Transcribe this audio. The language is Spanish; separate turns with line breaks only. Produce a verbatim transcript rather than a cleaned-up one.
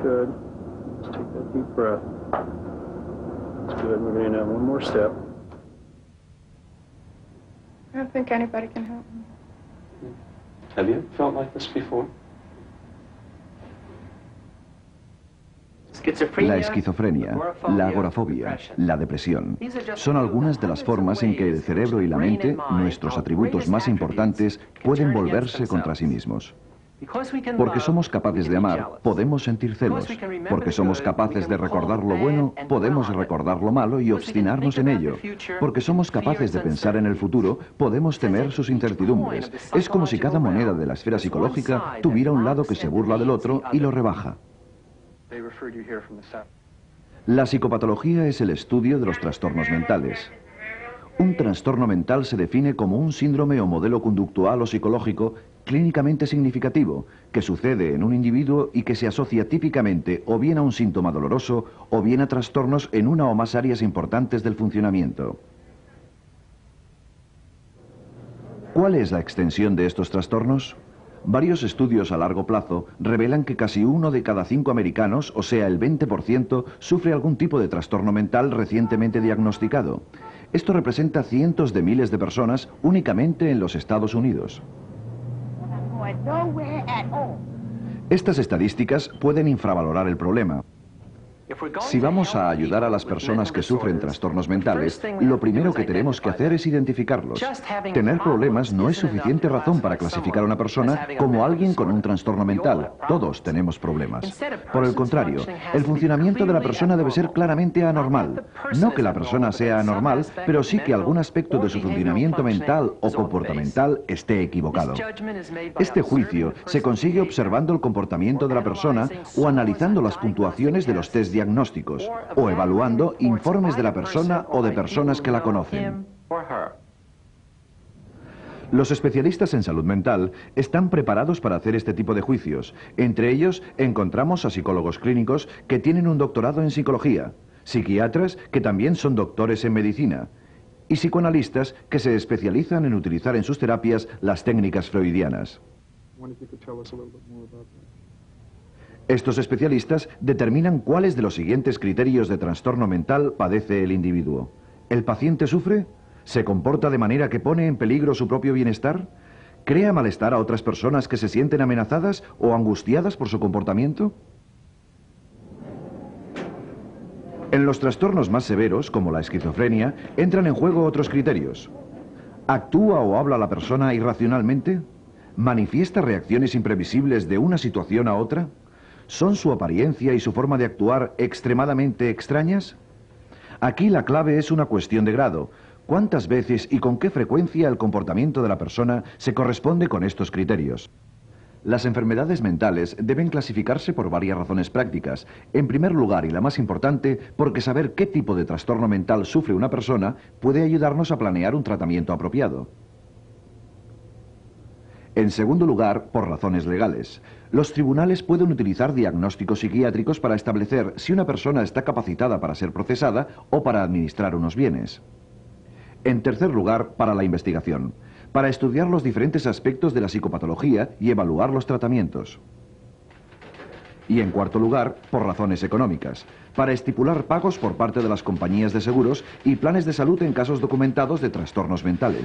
Good. Just take that deep breath. That's good. We're going to have one more step.
I don't think anybody can help me.
Have you felt like this before?
La esquizofrenia, la agorafobia, la depresión, son algunas de las formas en que el cerebro y la mente, nuestros atributos más importantes, pueden volverse contra sí mismos. Porque somos capaces de amar, podemos sentir celos. Porque somos capaces de recordar lo bueno, podemos recordar lo malo y obstinarnos en ello. Porque somos capaces de pensar en el futuro, podemos temer sus incertidumbres. Es como si cada moneda de la esfera psicológica tuviera un lado que se burla del otro y lo rebaja. La psicopatología es el estudio de los trastornos mentales. Un trastorno mental se define como un síndrome o modelo conductual o psicológico clínicamente significativo que sucede en un individuo y que se asocia típicamente o bien a un síntoma doloroso o bien a trastornos en una o más áreas importantes del funcionamiento. ¿Cuál es la extensión de estos trastornos? Varios estudios a largo plazo revelan que casi uno de cada cinco americanos, o sea el veinte por ciento, sufre algún tipo de trastorno mental recientemente diagnosticado. Esto representa cientos de miles de personas únicamente en los Estados Unidos. Estas estadísticas pueden infravalorar el problema. Si vamos a ayudar a las personas que sufren trastornos mentales, lo primero que tenemos que hacer es identificarlos. Tener problemas no es suficiente razón para clasificar a una persona como alguien con un trastorno mental. Todos tenemos problemas. Por el contrario, el funcionamiento de la persona debe ser claramente anormal. No que la persona sea anormal, pero sí que algún aspecto de su funcionamiento mental o comportamental esté equivocado. Este juicio se consigue observando el comportamiento de la persona o analizando las puntuaciones de los test diagnósticos, o evaluando informes de la persona o de personas que la conocen. Los especialistas en salud mental están preparados para hacer este tipo de juicios. Entre ellos encontramos a psicólogos clínicos que tienen un doctorado en psicología, psiquiatras que también son doctores en medicina, y psicoanalistas que se especializan en utilizar en sus terapias las técnicas freudianas. Estos especialistas determinan cuáles de los siguientes criterios de trastorno mental padece el individuo. ¿El paciente sufre? ¿Se comporta de manera que pone en peligro su propio bienestar? ¿Crea malestar a otras personas que se sienten amenazadas o angustiadas por su comportamiento? En los trastornos más severos, como la esquizofrenia, entran en juego otros criterios. ¿Actúa o habla la persona irracionalmente? ¿Manifiesta reacciones imprevisibles de una situación a otra? ¿Son su apariencia y su forma de actuar extremadamente extrañas? Aquí la clave es una cuestión de grado. ¿Cuántas veces y con qué frecuencia el comportamiento de la persona se corresponde con estos criterios? Las enfermedades mentales deben clasificarse por varias razones prácticas. En primer lugar, y la más importante, porque saber qué tipo de trastorno mental sufre una persona puede ayudarnos a planear un tratamiento apropiado. En segundo lugar, por razones legales. Los tribunales pueden utilizar diagnósticos psiquiátricos para establecer si una persona está capacitada para ser procesada o para administrar unos bienes. En tercer lugar, para la investigación, para estudiar los diferentes aspectos de la psicopatología y evaluar los tratamientos. Y en cuarto lugar, por razones económicas, para estipular pagos por parte de las compañías de seguros y planes de salud en casos documentados de trastornos mentales.